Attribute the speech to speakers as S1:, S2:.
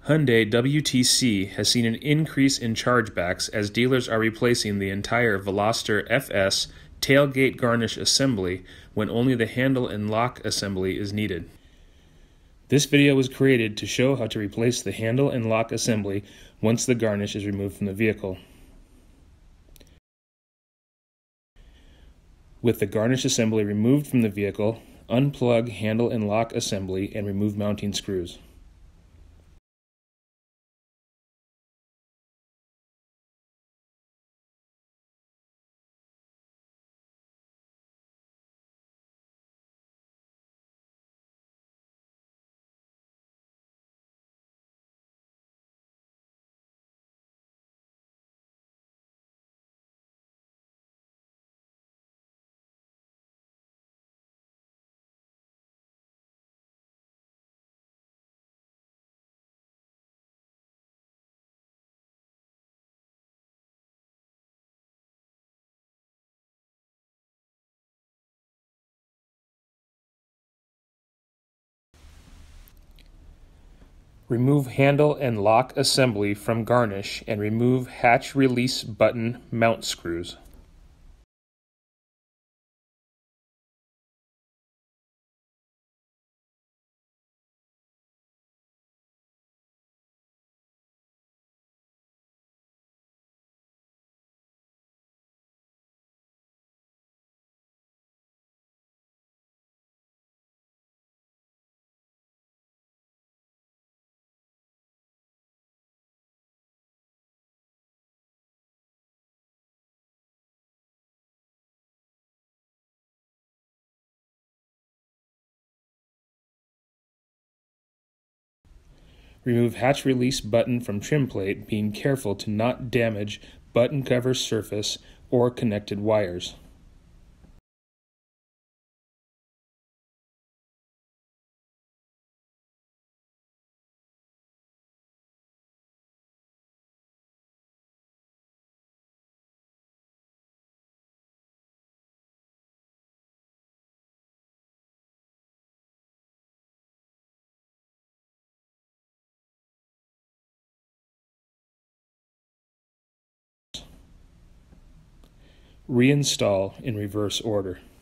S1: Hyundai WTC has seen an increase in chargebacks as dealers are replacing the entire Veloster FS tailgate garnish assembly when only the handle and lock assembly is needed. This video was created to show how to replace the handle and lock assembly once the garnish is removed from the vehicle. With the garnish assembly removed from the vehicle, unplug handle and lock assembly and remove mounting screws. Remove handle and lock assembly from garnish and remove hatch release button mount screws. Remove hatch release button from trim plate, being careful to not damage button cover surface or connected wires. Reinstall in reverse order.